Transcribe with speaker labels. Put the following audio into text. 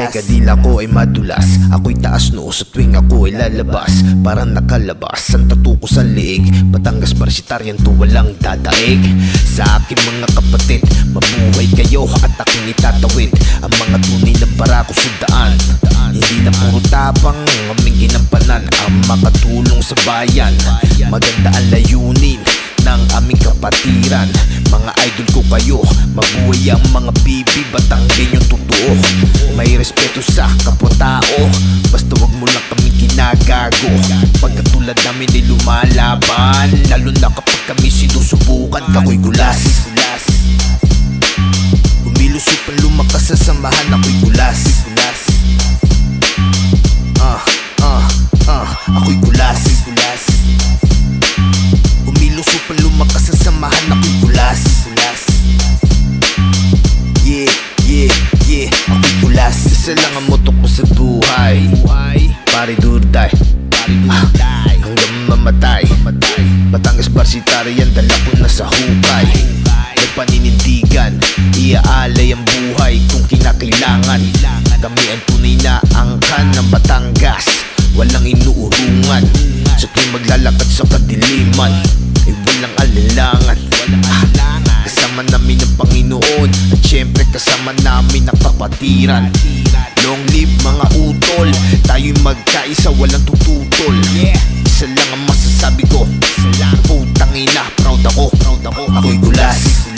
Speaker 1: Teka dila ko ay madulas, ako'y taas noo sa tuwing ako ay lalabas. Parang nakalabas ang tattoo ko sa liig. Batangas Parsitaryan to walang dadaig. Sa akin mga kapatid, mabuhay kayo at aking itatawid ang mga tunay na barako sa daan. Hindi na puro tapang aming ginampanan ang makatulong sa bayan. Maganda ang layunin ng aming kapatiran. Mga idol ko kayo, mabuhay ang mga bibi, Batanggin yung totoo. May respeto sa kapwa-tao, basta wag mo lang kami ginagago. Pagkatulad namin ay lumalaban, lalo na kapag kami sinusubukan. Kako'y gulas, umilusot ang lumakas sa samahan. Ako'y gulas, ako'y gulas. Umilusot ang lumakas sa samahan. Ako'y gulas. Ako'y gulas. Isa lang ang moto ko sa buhay, pare durday, hanggang mamatay. Batangas Parsitaryan, dala ko na sa hukay. May paninindigan, iaalay ang buhay kung kinakailangan. Kami ang tunay na angkan ng Batangas, walang inuurungan. Sa tuwing maglalakad sa kadiliman ay walang alinlangan. Kasama namin ang Panginoon at syempre kasama namin ang kapatiran. Long live mga utol, tayo'y magkaisa, walang tututol. Isa lang ang masasabi ko, putang ina, proud ako. Ako'y gulas.